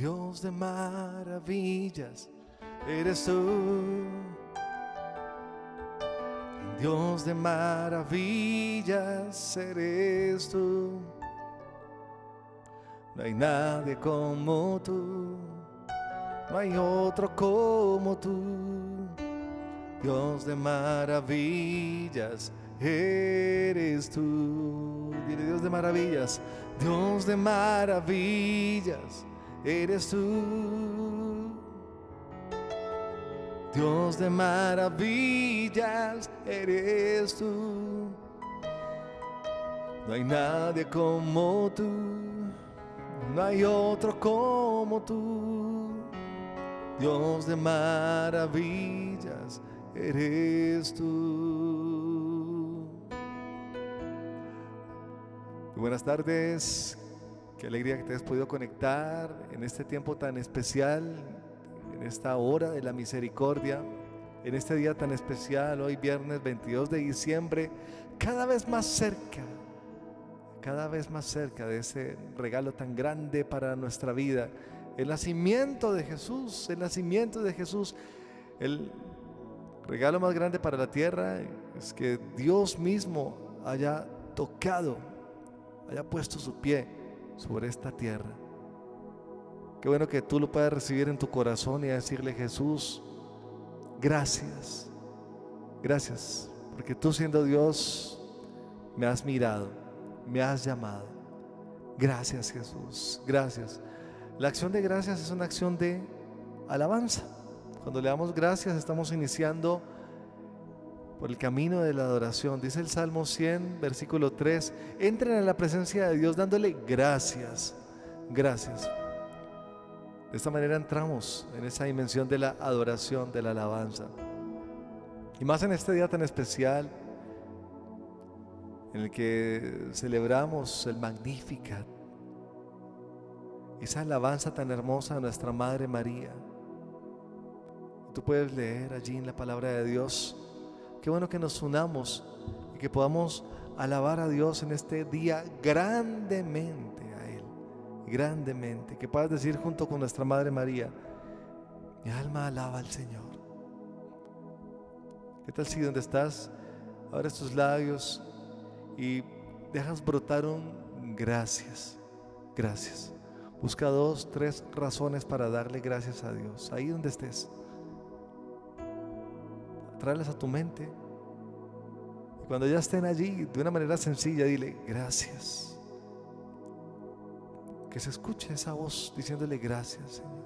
Dios de maravillas eres tú. Dios de maravillas eres tú. No hay nadie como tú, no hay otro como tú. Dios de maravillas eres tú. Dile: Dios de maravillas, Dios de maravillas eres tú. Dios de maravillas eres tú. No hay nadie como tú, no hay otro como tú. Dios de maravillas eres tú. Muy buenas tardes. Qué alegría que te hayas podido conectar en este tiempo tan especial, en esta hora de la misericordia, en este día tan especial, hoy viernes 22 de diciembre, cada vez más cerca de ese regalo tan grande para nuestra vida, el nacimiento de Jesús, el regalo más grande para la tierra es que Dios mismo haya tocado, haya puesto su pie sobre esta tierra. Qué bueno que tú lo puedas recibir en tu corazón y decirle: Jesús, gracias, gracias, porque tú, siendo Dios, me has mirado, me has llamado. Gracias, Jesús, gracias. La acción de gracias es una acción de alabanza. Cuando le damos gracias, estamos iniciando por el camino de la adoración. Dice el Salmo 100, versículo 3: entren a la presencia de Dios dándole gracias, gracias. De esta manera entramos en esa dimensión de la adoración, de la alabanza. Y más en este día tan especial, en el que celebramos el Magnificat, esa alabanza tan hermosa a nuestra Madre María. Tú puedes leer allí en la palabra de Dios. Qué bueno que nos unamos y que podamos alabar a Dios en este día grandemente a Él, grandemente. Que puedas decir junto con nuestra Madre María: mi alma alaba al Señor. ¿Qué tal si donde estás abres tus labios y dejas brotar un gracias? Gracias. Busca 2, 3 razones para darle gracias a Dios. Ahí donde estés, tráelas a tu mente. Y cuando ya estén allí, de una manera sencilla, dile: gracias. Que se escuche esa voz diciéndole: gracias, Señor.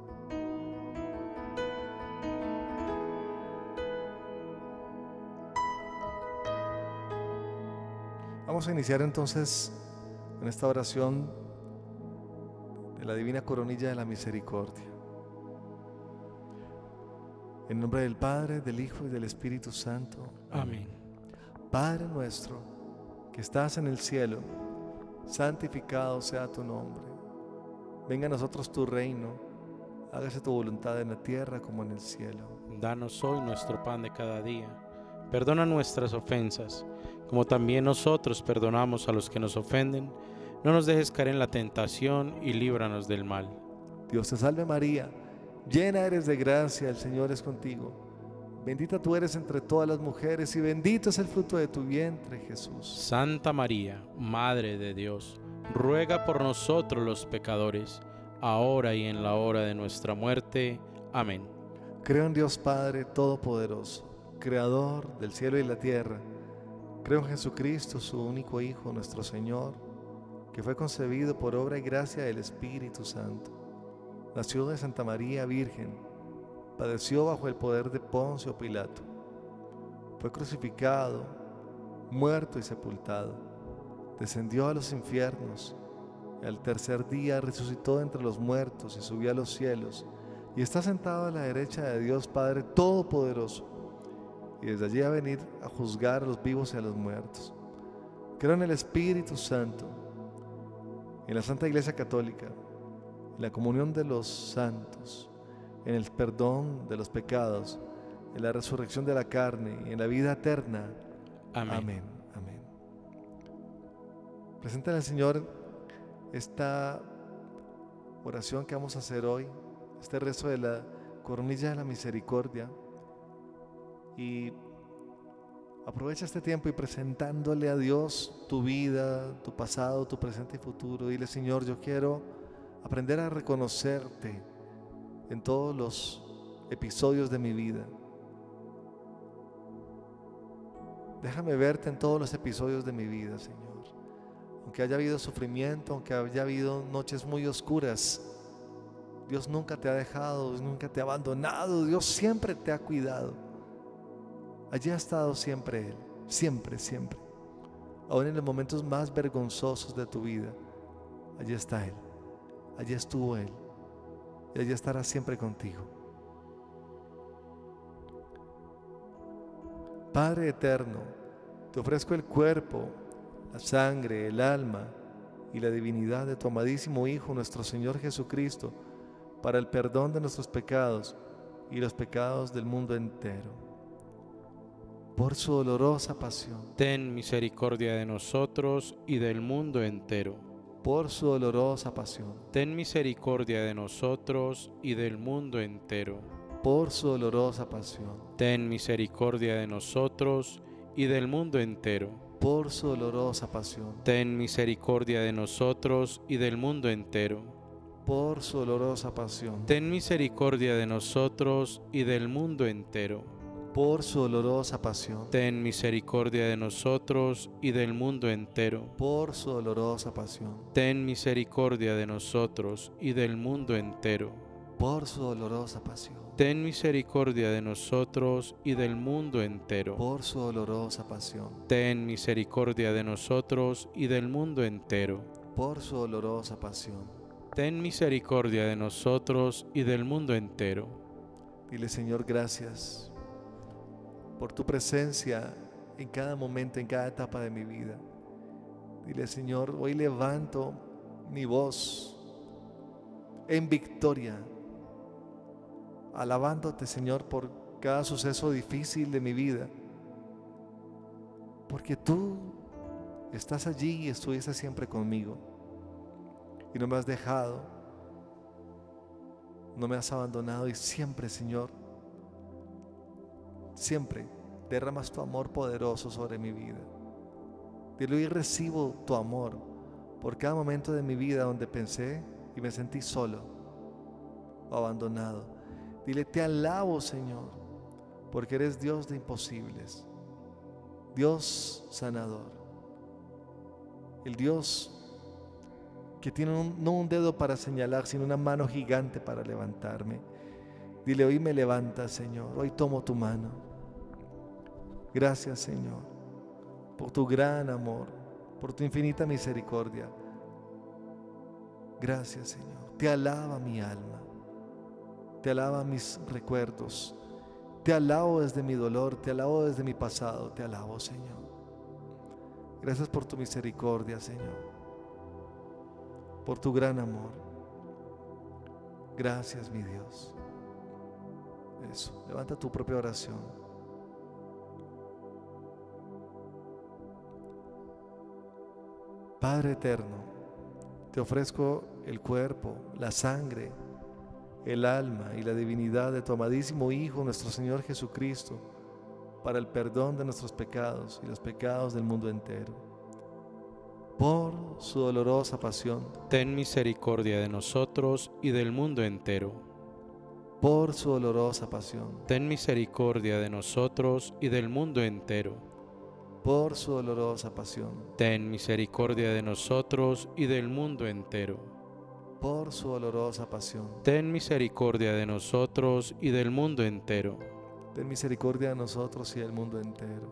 Vamos a iniciar entonces en esta oración de la Divina Coronilla de la Misericordia. En nombre del Padre, del Hijo y del Espíritu Santo. Amén. Padre nuestro, que estás en el cielo, santificado sea tu nombre. Venga a nosotros tu reino, hágase tu voluntad en la tierra como en el cielo. Danos hoy nuestro pan de cada día. Perdona nuestras ofensas, como también nosotros perdonamos a los que nos ofenden. No nos dejes caer en la tentación y líbranos del mal. Dios te salve María, llena eres de gracia, el Señor es contigo. Bendita tú eres entre todas las mujeres y bendito es el fruto de tu vientre, Jesús. Santa María, Madre de Dios, ruega por nosotros los pecadores, ahora y en la hora de nuestra muerte. Amén. Creo en Dios Padre Todopoderoso, Creador del cielo y la tierra. Creo en Jesucristo, su único Hijo, nuestro Señor, que fue concebido por obra y gracia del Espíritu Santo. Nació de Santa María Virgen, padeció bajo el poder de Poncio Pilato, fue crucificado, muerto y sepultado, descendió a los infiernos, y al tercer día resucitó entre los muertos y subió a los cielos, y está sentado a la derecha de Dios Padre Todopoderoso, y desde allí va a venir a juzgar a los vivos y a los muertos. Creo en el Espíritu Santo, en la Santa Iglesia Católica, en la comunión de los santos, en el perdón de los pecados, en la resurrección de la carne y en la vida eterna. Amén. Amén. Amén. Preséntale al Señor esta oración que vamos a hacer hoy, este rezo de la coronilla de la misericordia. Y aprovecha este tiempo y presentándole a Dios tu vida, tu pasado, tu presente y futuro. Dile: Señor, yo quiero aprender a reconocerte en todos los episodios de mi vida. Déjame verte en todos los episodios de mi vida, Señor. Aunque haya habido sufrimiento, aunque haya habido noches muy oscuras, Dios nunca te ha dejado, Dios nunca te ha abandonado, Dios siempre te ha cuidado. Allí ha estado siempre Él, siempre, siempre. Aún en los momentos más vergonzosos de tu vida, allí está Él, allí estuvo Él y allí estará siempre contigo. Padre eterno, te ofrezco el cuerpo, la sangre, el alma y la divinidad de tu amadísimo Hijo, nuestro Señor Jesucristo, para el perdón de nuestros pecados y los pecados del mundo entero. Por su dolorosa pasión, ten misericordia de nosotros y del mundo entero. por su dolorosa pasión, Ten misericordia de nosotros y del mundo entero. por su dolorosa pasión, Ten misericordia de nosotros y del mundo entero. por su dolorosa pasión, Ten misericordia de nosotros y del mundo entero. por su dolorosa pasión, Ten misericordia de nosotros y del mundo entero. por su dolorosa pasión, Ten misericordia de nosotros y del mundo entero. por su dolorosa pasión, Ten misericordia de nosotros y del mundo entero. por su dolorosa pasión, Ten misericordia de nosotros y del mundo entero. por su dolorosa pasión, Ten misericordia de nosotros y del mundo entero. por su dolorosa pasión. Ten misericordia de nosotros y del mundo entero. Dile: Señor, gracias por tu presencia en cada momento, en cada etapa de mi vida. Dile: Señor, hoy levanto mi voz en victoria, alabándote, Señor, por cada suceso difícil de mi vida, porque tú estás allí y estuviste siempre conmigo y no me has dejado, no me has abandonado, y siempre, Señor, siempre derramas tu amor poderoso sobre mi vida. Dile: hoy recibo tu amor por cada momento de mi vida donde pensé y me sentí solo o abandonado. Dile: te alabo, Señor, porque eres Dios de imposibles, Dios sanador, el Dios que tiene no un dedo para señalar, sino una mano gigante para levantarme. Dile: hoy me levantas, Señor, hoy tomo tu mano. Gracias, Señor, por tu gran amor, por tu infinita misericordia. Gracias, Señor. Te alaba mi alma, te alaba mis recuerdos, te alabo desde mi dolor, te alabo desde mi pasado, te alabo, Señor. Gracias por tu misericordia, Señor, por tu gran amor. Gracias, mi Dios. Eso, levanta tu propia oración. Padre eterno, te ofrezco el cuerpo, la sangre, el alma y la divinidad de tu amadísimo Hijo, nuestro Señor Jesucristo, para el perdón de nuestros pecados y los pecados del mundo entero. Por su dolorosa pasión, ten misericordia de nosotros y del mundo entero. Por su dolorosa pasión, ten misericordia de nosotros y del mundo entero. Por su dolorosa pasión, ten misericordia de nosotros y del mundo entero. Por su dolorosa pasión, ten misericordia de nosotros y del mundo entero. Ten misericordia de nosotros y del mundo entero.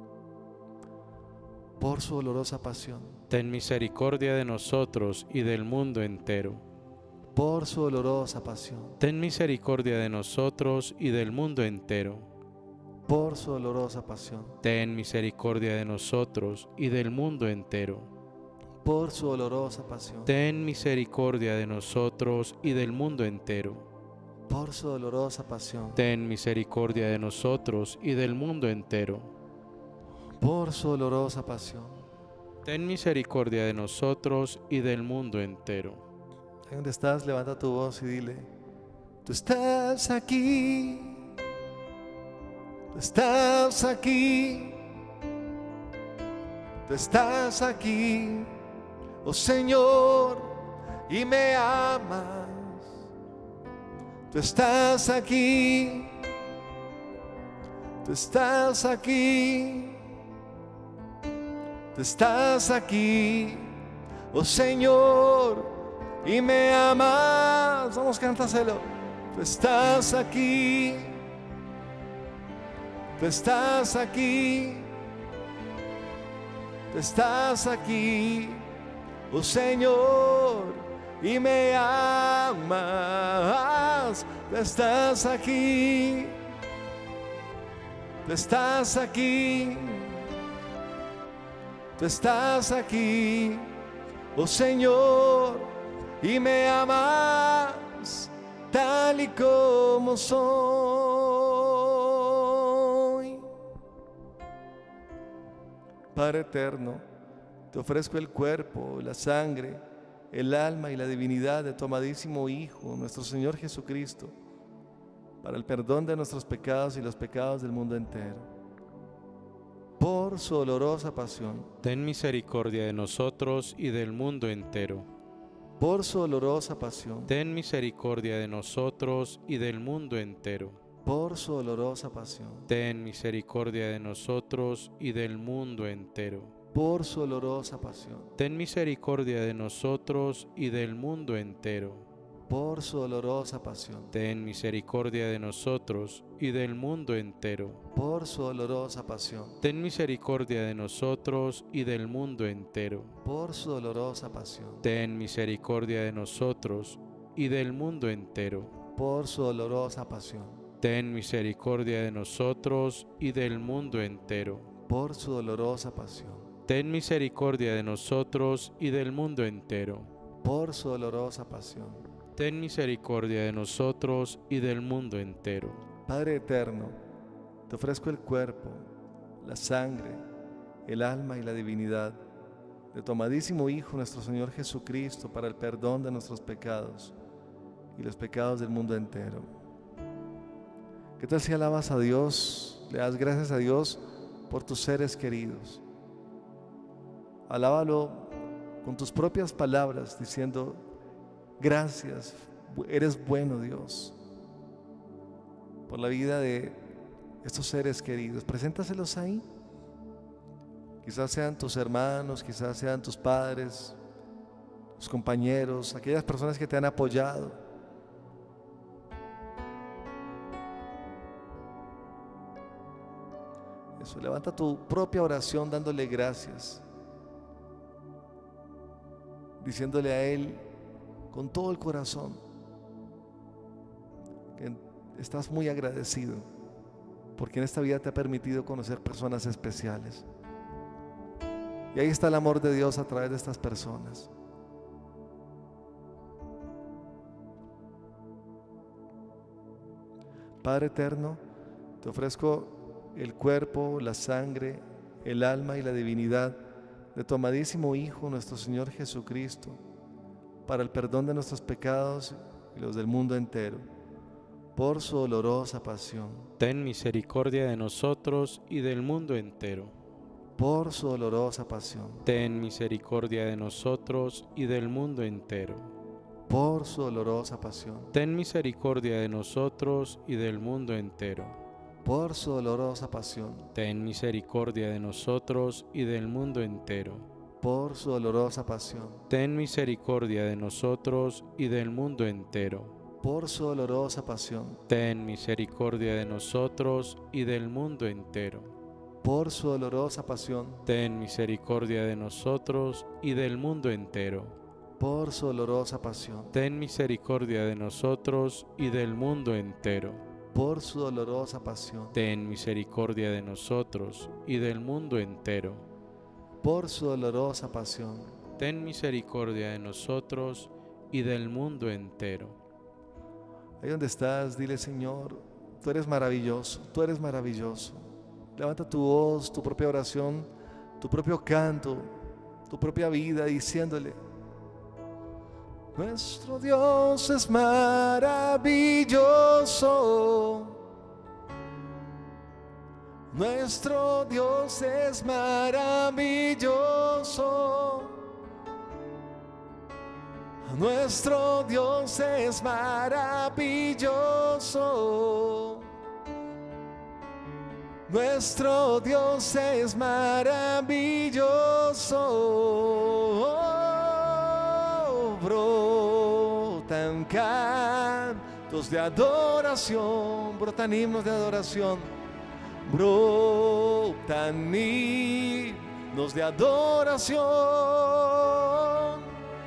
Por su dolorosa pasión, ten misericordia de nosotros y del mundo entero. Por su dolorosa pasión, ten misericordia de nosotros y del mundo entero. Por su dolorosa pasión, ten misericordia de nosotros y del mundo entero. Por su dolorosa pasión, ten misericordia de nosotros y del mundo entero. Por su dolorosa pasión, ten misericordia de nosotros y del mundo entero. Por su dolorosa pasión, ten misericordia de nosotros y del mundo entero. Ahí donde estás, levanta tu voz y dile: tú estás aquí, tú estás aquí, tú estás aquí, oh Señor, y me amas. Tú estás aquí, tú estás aquí, tú estás aquí, oh Señor, y me amas. Vamos, cántaselo. Tú estás aquí, tú estás aquí, tú estás aquí, oh Señor, y me amas. Tú estás aquí, tú estás aquí, tú estás aquí, oh Señor, y me amas tal y como soy. Padre eterno, te ofrezco el cuerpo, la sangre, el alma y la divinidad de tu amadísimo Hijo, nuestro Señor Jesucristo, para el perdón de nuestros pecados y los pecados del mundo entero. Por su dolorosa pasión, ten misericordia de nosotros y del mundo entero. por su dolorosa pasión, Ten misericordia de nosotros y del mundo entero. por su dolorosa pasión, Ten misericordia de nosotros y del mundo entero. por su dolorosa pasión, Ten misericordia de nosotros y del mundo entero. por su dolorosa pasión, Ten misericordia de nosotros y del mundo entero. por su dolorosa pasión, Ten misericordia de nosotros y del mundo entero. por su dolorosa pasión, Ten misericordia de nosotros y del mundo entero. por su dolorosa pasión, Ten misericordia de nosotros y del mundo entero. por su dolorosa pasión, Ten misericordia de nosotros y del mundo entero. por su dolorosa pasión. Ten misericordia de nosotros y del mundo entero. Padre eterno, te ofrezco el cuerpo, la sangre, el alma y la divinidad de tu amadísimo Hijo, nuestro Señor Jesucristo, para el perdón de nuestros pecados y los pecados del mundo entero. ¿Qué tal si alabas a Dios, le das gracias a Dios por tus seres queridos? Alábalo con tus propias palabras, diciendo: gracias, eres bueno, Dios, por la vida de estos seres queridos. Preséntaselos ahí. Quizás sean tus hermanos, quizás sean tus padres, tus compañeros, aquellas personas que te han apoyado. Eso, levanta tu propia oración dándole gracias, diciéndole a Él con todo el corazón que estás muy agradecido porque en esta vida te ha permitido conocer personas especiales. Y ahí está el amor de Dios a través de estas personas. Padre eterno, te ofrezco el cuerpo, la sangre, el alma y la divinidad de tu amadísimo Hijo, nuestro Señor Jesucristo, para el perdón de nuestros pecados y los del mundo entero, por su dolorosa pasión. Ten misericordia de nosotros y del mundo entero. Por su dolorosa pasión. Ten misericordia de nosotros y del mundo entero. Por su dolorosa pasión. Ten misericordia de nosotros y del mundo entero. Por su dolorosa pasión. Ten misericordia de nosotros y del mundo entero. Por su dolorosa pasión. Ten misericordia de nosotros y del mundo entero. Por su dolorosa pasión. Ten misericordia de nosotros y del mundo entero. Por su dolorosa pasión. Ten misericordia de nosotros y del mundo entero. Por su dolorosa pasión. Ten misericordia de nosotros y del mundo entero. Por su dolorosa pasión. Ten misericordia de nosotros y del mundo entero. Por su dolorosa pasión. Ten misericordia de nosotros y del mundo entero. Ahí donde estás, dile: Señor, tú eres maravilloso, tú eres maravilloso. Levanta tu voz, tu propia oración, tu propio canto, tu propia vida, diciéndole: Nuestro Dios es maravilloso. Nuestro Dios es maravilloso. Nuestro Dios es maravilloso. Nuestro Dios es maravilloso. Brotan cantos de adoración, brotan himnos de adoración, brotan himnos de adoración,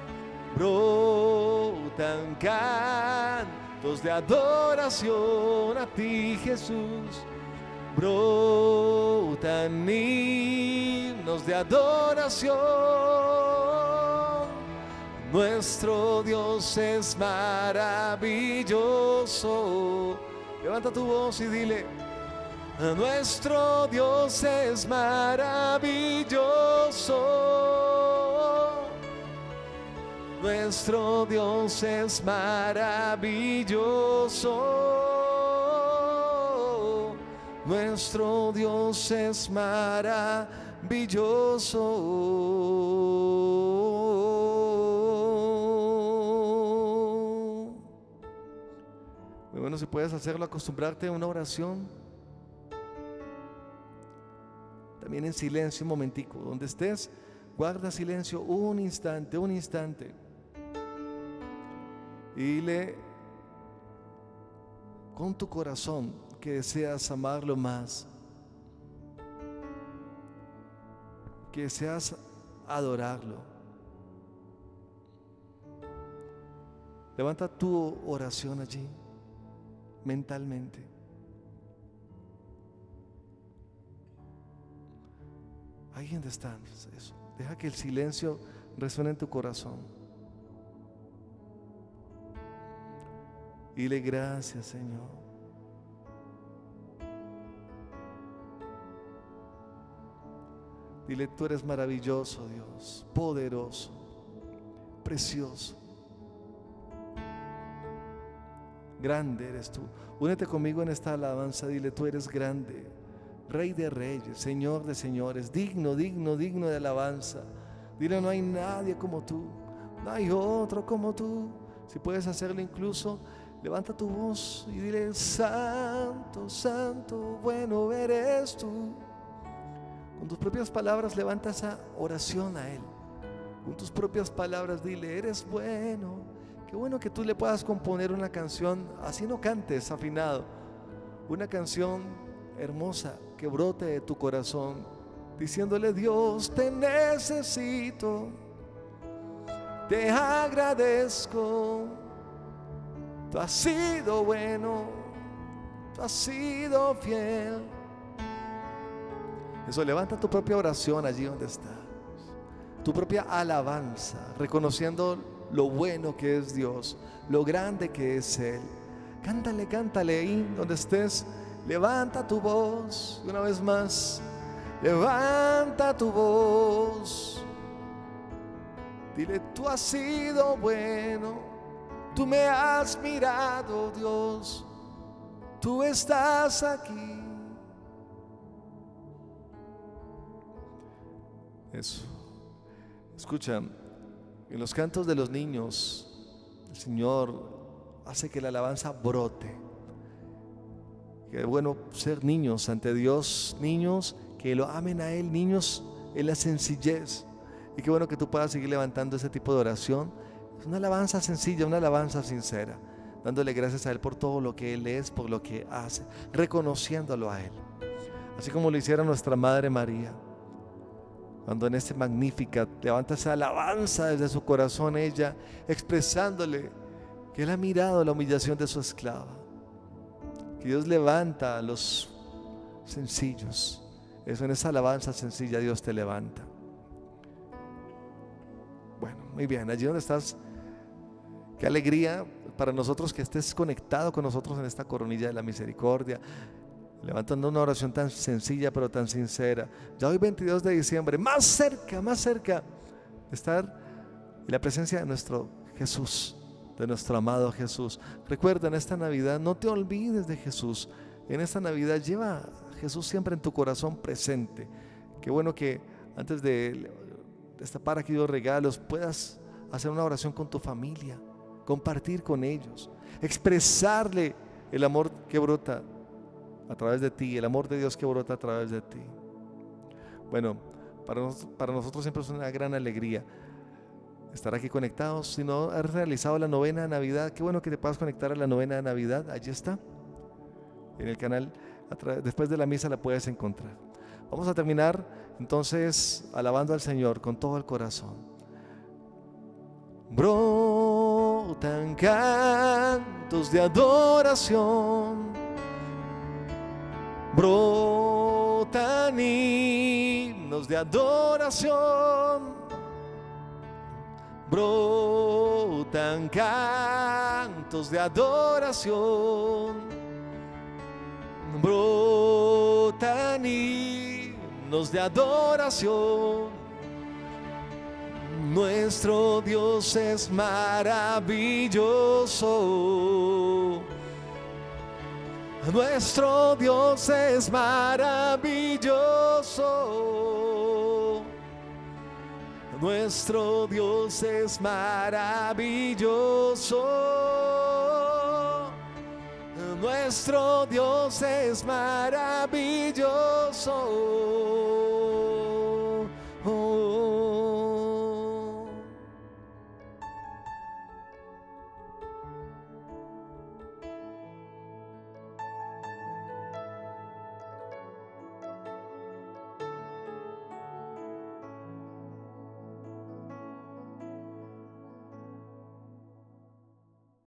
brotan cantos de adoración a ti, Jesús. Brotan himnos de adoración. Nuestro Dios es maravilloso. Levanta tu voz y dile: nuestro Dios es maravilloso. Nuestro Dios es maravilloso. Nuestro Dios es maravilloso. Muy bueno, si puedes hacerlo, acostumbrarte a una oración. También en silencio, un momentico. Donde estés, guarda silencio un instante, un instante. Y dile con tu corazón que deseas amarlo más, que deseas adorarlo. Levanta tu oración allí, mentalmente. Ahí donde estás, eso. Deja que el silencio resuene en tu corazón. Y dile: gracias, Señor. Dile: tú eres maravilloso, Dios, poderoso, precioso. Grande eres tú. Únete conmigo en esta alabanza. Dile: tú eres grande, Rey de reyes, Señor de señores, digno, digno, digno de alabanza. Dile: no hay nadie como tú, no hay otro como tú. Si puedes hacerlo, incluso levanta tu voz y dile: santo, santo, bueno eres tú. Con tus propias palabras levanta esa oración a Él. Con tus propias palabras dile: eres bueno. Qué bueno que tú le puedas componer una canción, así no cantes afinado, una canción hermosa que brote de tu corazón, diciéndole: Dios, te necesito, te agradezco, tú has sido bueno, tú has sido fiel. Eso, levanta tu propia oración allí donde estás, tu propia alabanza, reconociendo lo bueno que es Dios, lo grande que es Él. Cántale, cántale ahí donde estés. Levanta tu voz, y una vez más, levanta tu voz. Dile: tú has sido bueno, tú me has mirado, Dios, tú estás aquí. Eso. Escucha, en los cantos de los niños, el Señor hace que la alabanza brote. Qué bueno ser niños ante Dios, niños que lo amen a Él, niños en la sencillez. Y qué bueno que tú puedas seguir levantando ese tipo de oración. Es una alabanza sencilla, una alabanza sincera, dándole gracias a Él por todo lo que Él es, por lo que hace, reconociéndolo a Él. Así como lo hiciera nuestra Madre María, cuando en este Magnífica levanta esa alabanza desde su corazón, ella expresándole que Él ha mirado la humillación de su esclava, que Dios levanta a los sencillos. Eso, en esa alabanza sencilla Dios te levanta. Bueno, muy bien, allí donde estás, qué alegría para nosotros que estés conectado con nosotros en esta coronilla de la misericordia, levantando una oración tan sencilla pero tan sincera. Ya hoy 22 de diciembre, más cerca de estar en la presencia de nuestro Jesús, de nuestro amado Jesús. Recuerda, en esta Navidad no te olvides de Jesús. En esta Navidad lleva a Jesús siempre en tu corazón presente. Qué bueno que antes de destapar aquellos regalos puedas hacer una oración con tu familia, compartir con ellos, expresarle el amor que brota a través de ti, el amor de Dios que brota a través de ti. Bueno, para nosotros siempre es una gran alegría estar aquí conectados. Si no has realizado la novena de Navidad, qué bueno que te puedas conectar a la novena de Navidad. Allí está, en el canal, después de la misa la puedes encontrar. Vamos a terminar entonces alabando al Señor con todo el corazón. Brotan cantos de adoración, brotan himnos de adoración, brotan cantos de adoración, brotan himnos de adoración. Nuestro Dios es maravilloso. Nuestro Dios es maravilloso. Nuestro Dios es maravilloso. Nuestro Dios es maravilloso.